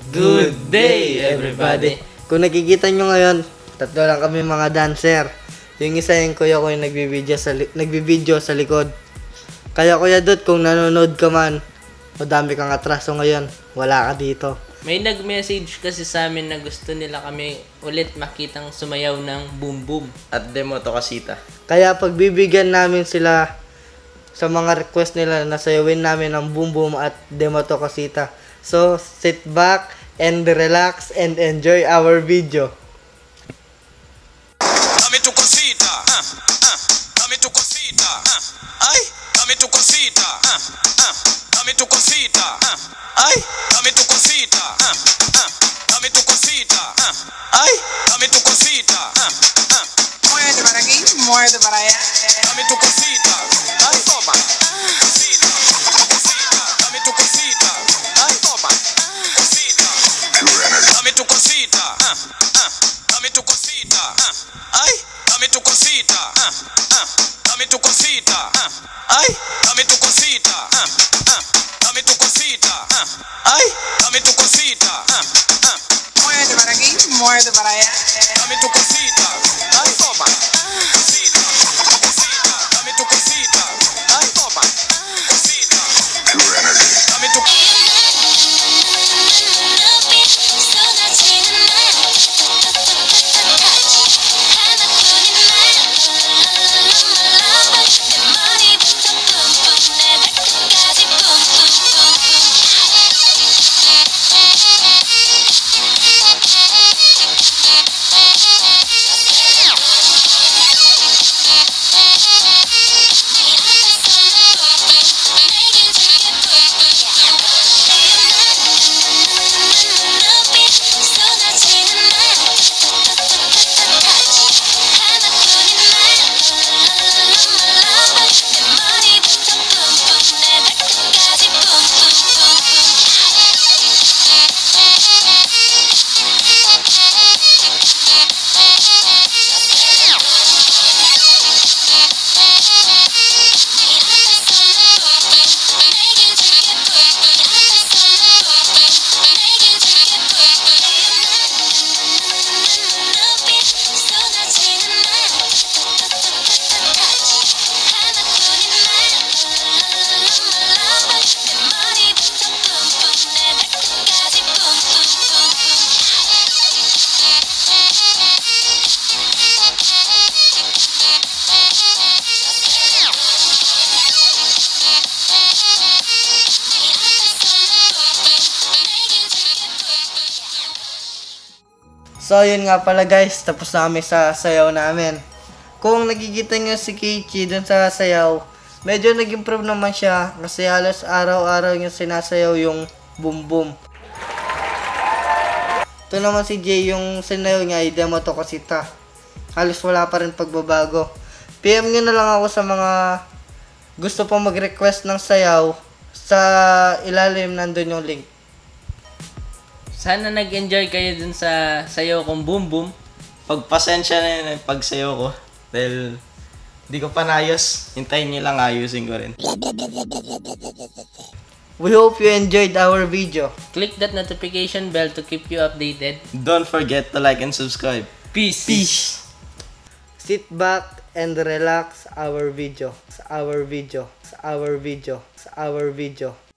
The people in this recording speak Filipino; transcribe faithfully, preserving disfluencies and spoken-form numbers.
Good day, everybody! Kung nakikita nyo ngayon, tatlo lang kami mga dancer. Yung isa yung kuya ko yung nagbibideo sa, li- nagbibideo sa likod. Kaya Kuya Dut, kung nanonood ka man, madami kang atraso ngayon, wala ka dito. May nag-message kasi sa amin na gusto nila kami ulit makitang sumayaw ng boom boom at demo to kasita. Kaya pagbibigyan namin sila sa mga request nila na sayawin namin ng boom boom at demo to kasita. So, sit back and relax and enjoy our video. Dame tu cosita, ah, ah, dame tu cosita, ah, ay, dame tu cosita, ah, ah, dame tu cosita, ah, ay, dame tu cosita, ah, ah, dame tu cosita, ah, ay, dame tu cosita, ah, ah. Muévete para aquí, muévete para allá. Dame tu cosita, ay, toma, cosita, cosita, dame tu cosita, ay, toma, cosita, dame tu cosita, ah, ah, dame tu cosita, ah, ay, dame tu cosita, ah, ah, dame tu cosita, ah, ay, dame tu cosita, ah, ah, dame tu cosita, ah, ay, dame tu cosita, ah, ah. Muévete para aquí, muévete para allá. Dame tu cosita, ay, toma, cosita, cosita, dame tu cosita, ay, toma, cosita, dame tu So, yun nga pala guys, tapos na kami sa sayaw namin. Kung nakikita nyo si Keiichi dun sa sayaw, medyo nag-improve naman siya kasi halos araw-araw yung sinasayaw yung boom boom. Ito naman si Jay, yung sinayaw niya ay demo to kasita. Halos wala pa rin pagbabago. P M nyo na lang ako sa mga gusto pong mag-request ng sayaw. Sa ilalim nandun yung link. Sana nag-enjoy kayo dun sa sayaw kong boom boom. Pagpasensya na yun ang pagsayaw ko. Dahil di ko pa naayos. Hintayin nyo lang ayusin ko rin. We hope you enjoyed our video. Click that notification bell to keep you updated. Don't forget to like and subscribe. Peace! Peace! Sit back and relax our video. Our video. Our video. Our video.